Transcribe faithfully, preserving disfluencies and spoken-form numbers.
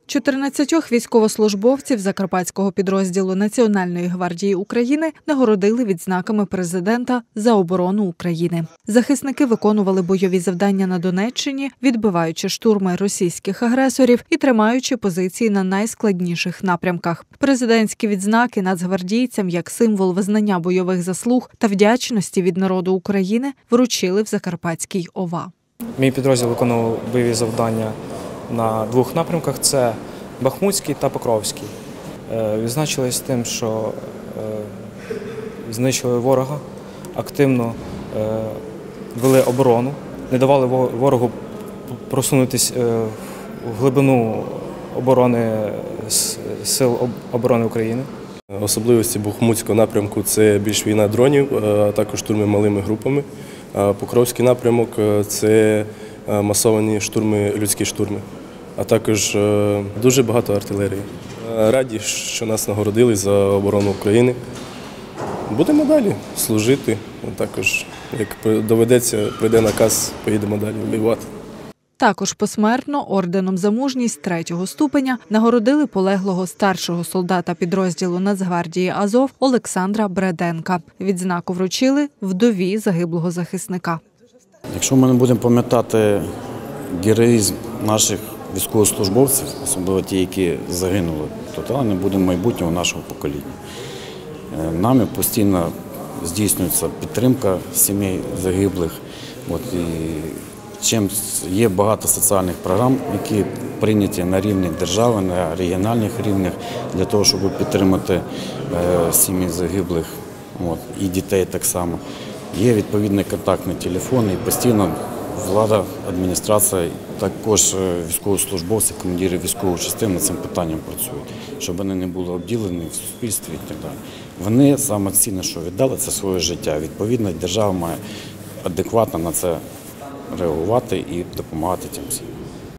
чотирнадцятьох військовослужбовців Закарпатського підрозділу Національної гвардії України нагородили відзнаками президента за оборону України. Захисники виконували бойові завдання на Донеччині, відбиваючи штурми російських агресорів і тримаючи позиції на найскладніших напрямках. Президентські відзнаки нацгвардійцям як символ визнання бойових заслуг та вдячності від народу України вручили в Закарпатській ОВА. Мій підрозділ виконував бойові завдання на двох напрямках – це Бахмутський та Покровський. Відзначились тим, що знищили ворога, активно вели оборону, не давали ворогу просунутися в глибину оборони Сил оборони України. Особливості Бахмутського напрямку – це більш війна дронів, а також штурми малими групами. Покровський напрямок – це масовані штурми, людські штурми, а також дуже багато артилерії. Раді, що нас нагородили за оборону України. Будемо далі служити, також, як доведеться, прийде наказ, поїдемо далі воювати. Також посмертно орденом за мужність третього ступеня нагородили полеглого старшого солдата підрозділу Нацгвардії Азов Олександра Бреденка. Відзнаку вручили вдові загиблого захисника. Якщо ми не будемо пам'ятати героїзм наших військовослужбовців, особливо ті, які загинули, то тоді не буде майбутнього нашого покоління. Нами постійно здійснюється підтримка сімей загиблих. От, і чим є багато соціальних програм, які прийняті на рівні держави, на регіональних рівнях, для того, щоб підтримати сім'ї загиблих, от, і дітей так само. Є відповідний контактний телефон і постійно влада, адміністрація, також військовослужбовці, командири військових частин над цим питанням працюють, щоб вони не були обділені в суспільстві і так далі. Вони саме цінне, що віддали, це своє життя. Відповідно, держава має адекватно на це реагувати і допомагати тим всім.